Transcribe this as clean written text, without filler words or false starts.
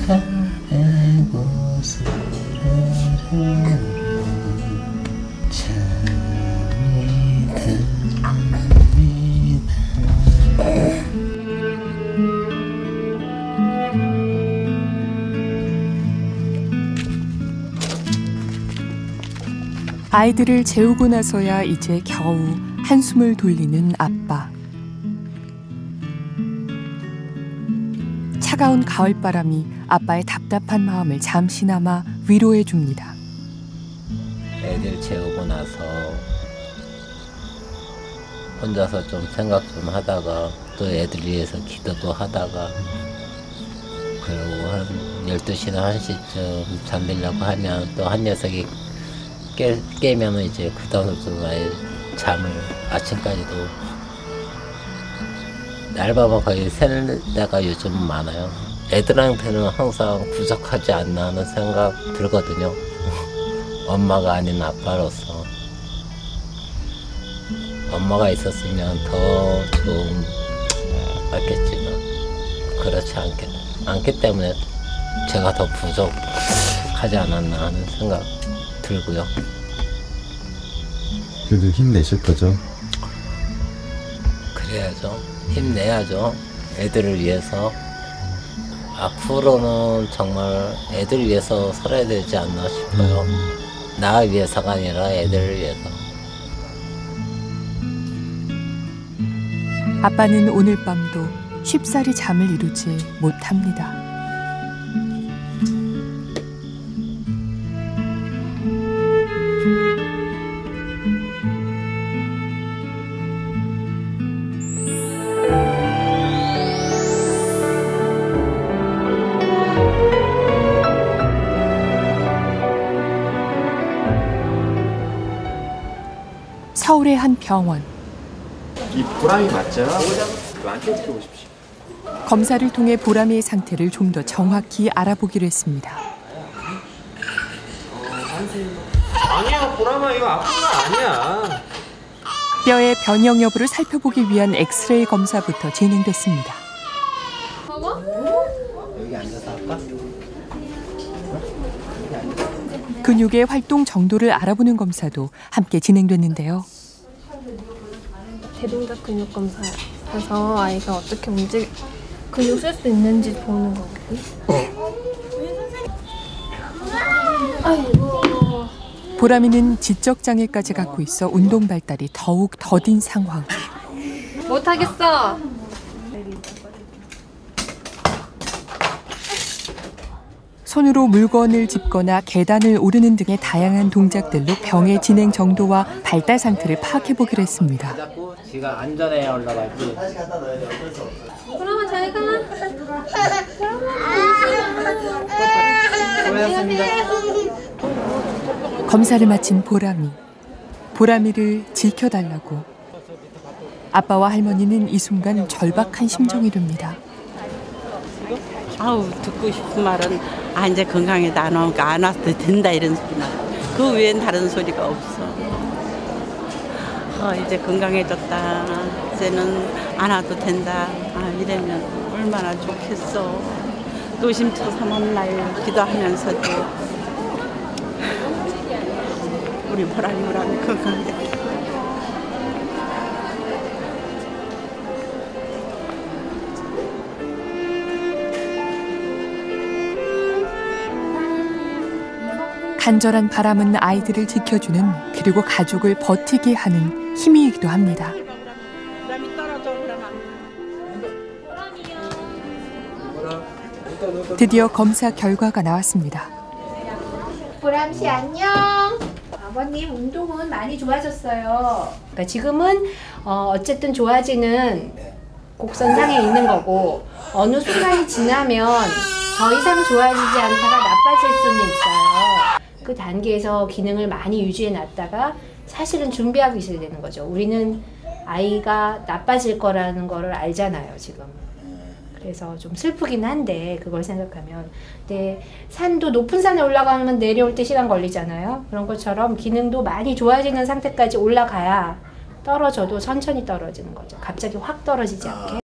밤의 곳으로 잠이 듭니다. 아이들을 재우고 나서야 이제 겨우 한숨을 돌리는 아빠. 차가운 가을바람이 아빠의 답답한 마음을 잠시나마 위로해 줍니다. 애들 재우고 나서 혼자서 좀 생각 좀 하다가 또 애들 위해서 기도도 하다가 그리고 한 12시나 1시쯤 잠들려고 하면 또 한 녀석이 깨면은 이제 그 다음부터 아예 잠을 아침까지도 날밤은 거의 새는 때가 요즘 많아요. 애들한테는 항상 부족하지 않나 하는 생각 들거든요. 엄마가 아닌 아빠로서 엄마가 있었으면 더 좋은 맞겠지만 그렇지 않기 때문에 제가 더 부족하지 않았나 하는 생각 들고요. 그래도 힘내실 거죠? 그래야죠. 힘내야죠. 애들을 위해서. 앞으로는 정말 애들 위해서 살아야 되지 않나 싶어요. 나 위해서가 아니라 애들을 위해서. 아빠는 오늘 밤도 쉽사리 잠을 이루지 못합니다. 서울의 한 병원. 이 보람이 맞죠? 안쪽 보십시오. 검사를 통해 보람이의 상태를 좀 더 정확히 알아보기로 했습니다. 아니야, 보람아, 이거 아픈 거 아니야. 뼈의 변형 여부를 살펴보기 위한 엑스레이 검사부터 진행됐습니다. 여기 앉아서 할까? 근육의 활동 정도를 알아보는 검사도 함께 진행됐는데요. 대동작 근육 검사해서 아이가 어떻게 근육 쓸 수 있는지 보는 거거든요. 아이고. 보람이는 지적 장애까지 갖고 있어 운동 발달이 더욱 더딘 상황. 못하겠어. 손으로 물건을 짚거나 계단을 오르는 등의 다양한 동작들로 병의 진행 정도와 발달 상태를 파악해보기로 했습니다. 지가 안전해야 올라가지. 보람아, 잘 가. 수고하셨습니다. 검사를 마친 보람이를 지켜달라고. 아빠와 할머니는 이 순간 절박한 심정이랍니다. 아우, 듣고 싶은 말은 이제 건강에도 안 오니까 안 와도 된다 이런 소리나. 그 외엔 다른 소리가 없어. 이제 건강해졌다. 이제는 안 와도 된다. 이러면 얼마나 좋겠어. 노심초 삼업날 기도하면서도 우리 보람이 건강해. 간절한 바람은 아이들을 지켜주는, 그리고 가족을 버티게 하는 힘이기도 합니다. 드디어 검사 결과가 나왔습니다. 보람씨 안녕. 아버님 운동은 많이 좋아졌어요. 그러니까 지금은 어쨌든 좋아지는 곡선상에 있는 거고, 어느 순간이 지나면 더 이상 좋아지지 않다가 나빠질 수는 있어요. 그 단계에서 기능을 많이 유지해 놨다가 사실은 준비하고 있어야 되는 거죠. 우리는 아이가 나빠질 거라는 거를 알잖아요, 지금. 그래서 좀 슬프긴 한데, 그걸 생각하면. 근데 산도 높은 산에 올라가면 내려올 때 시간 걸리잖아요. 그런 것처럼 기능도 많이 좋아지는 상태까지 올라가야 떨어져도 천천히 떨어지는 거죠. 갑자기 확 떨어지지 않게.